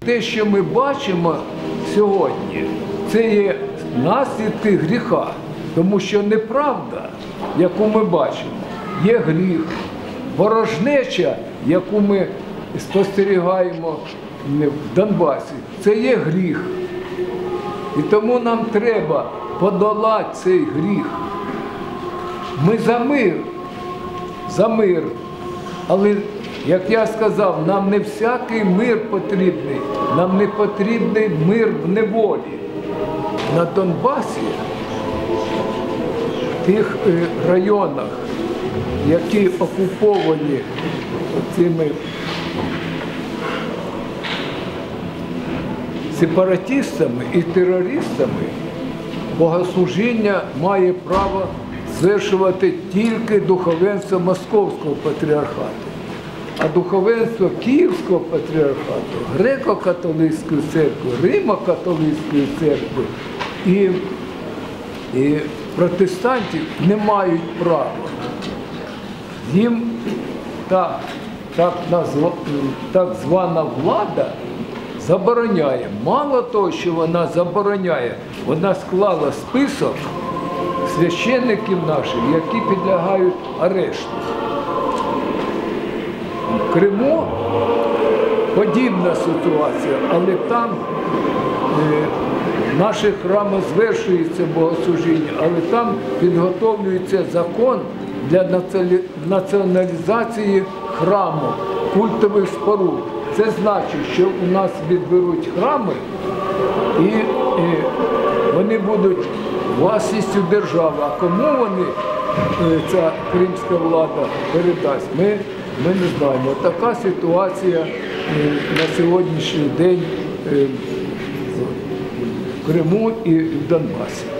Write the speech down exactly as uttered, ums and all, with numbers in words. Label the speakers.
Speaker 1: Те, що ми бачимо сьогодні, це є наслідки гріха. Тому що неправда, яку ми бачимо, є гріх. Ворожнеча, яку ми спостерігаємо в Донбасі, це є гріх. І тому нам треба подолати цей гріх. Ми за мир, за мир. Але, як я сказав, нам не всякий мир потрібний, нам не потрібний мир в неволі. На Донбасі, в тих районах, які окуповані цими сепаратистами і терористами, богослужіння має право звершувати тільки духовенство Московського патріархату. А духовенство Київського патріархату, Греко-католицької церкви, Римо-католицької церкви і, і протестантів не мають права. Їм та, так, назва, так звана влада забороняє. Мало того, що вона забороняє, вона склала список священників наших, які підлягають арешту. В Криму подібна ситуація, але там е, в наших храмах звершується богослужіння, але там підготовлюється закон для націоналізації храму, культових споруд. Це значить, що у нас відберуть храми і, і вони будуть власністю держави. А кому вони, ця кримська влада, передасть, ми, ми не знаємо. Така ситуація на сьогоднішній день в Криму і в Донбасі.